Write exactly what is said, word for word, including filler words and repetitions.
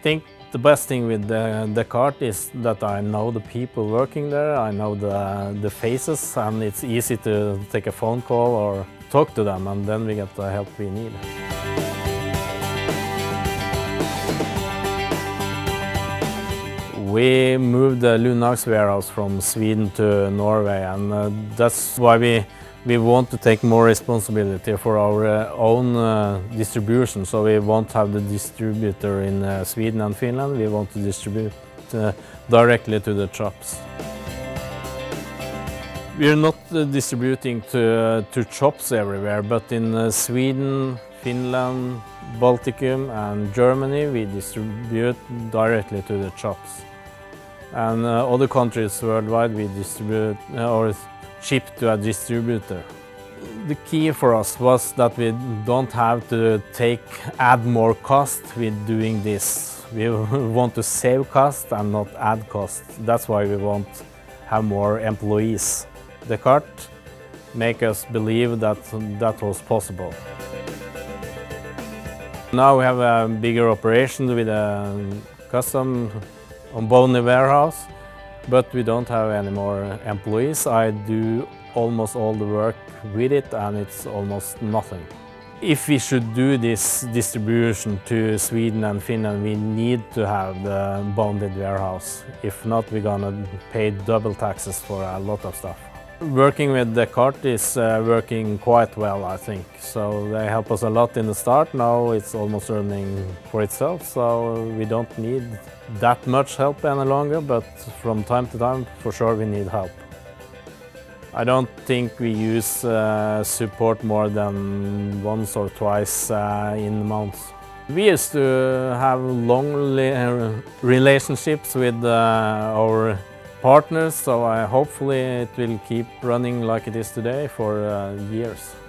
think the best thing with the, the cart is that I know the people working there, I know the, the faces, and it's easy to take a phone call or talk to them, and then we get the help we need. We moved the Lunag's warehouse from Sweden to Norway, and uh, that's why we, we want to take more responsibility for our uh, own uh, distribution. So we won't have the distributor in uh, Sweden and Finland, we want to distribute uh, directly to the shops. We are not uh, distributing to, uh, to shops everywhere, but in uh, Sweden, Finland, Balticum and Germany we distribute directly to the shops. And uh, other countries worldwide we distribute uh, or ship to a distributor. The key for us was that we don't have to take add more cost with doing this. We want to save cost and not add cost. That's why we want to have more employees. The cart make us believe that that was possible. Now we have a bigger operation with a custom on Boney warehouse, but we don't have any more employees. I do almost all the work with it and it's almost nothing. If we should do this distribution to Sweden and Finland, we need to have the bonded warehouse. If not, we're gonna pay double taxes for a lot of stuff. Working with the cart is uh, working quite well, I think. So they help us a lot in the start. Now it's almost running for itself, so we don't need that much help any longer, but from time to time, for sure, we need help. I don't think we use uh, support more than once or twice uh, in a month. We used to have long relationships with uh, our partners, so I hopefully it will keep running like it is today for uh, years.